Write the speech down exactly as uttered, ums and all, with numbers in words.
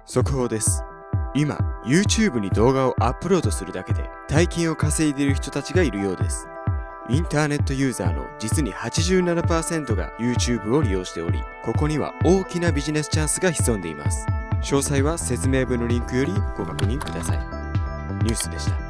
速報です。今、YouTube に動画をアップロードするだけで大金を稼いでいる人たちがいるようです。インターネットユーザーの実に はちじゅうななパーセント が YouTube を利用しており、ここには大きなビジネスチャンスが潜んでいます。詳細は説明文のリンクよりご確認ください。ニュースでした。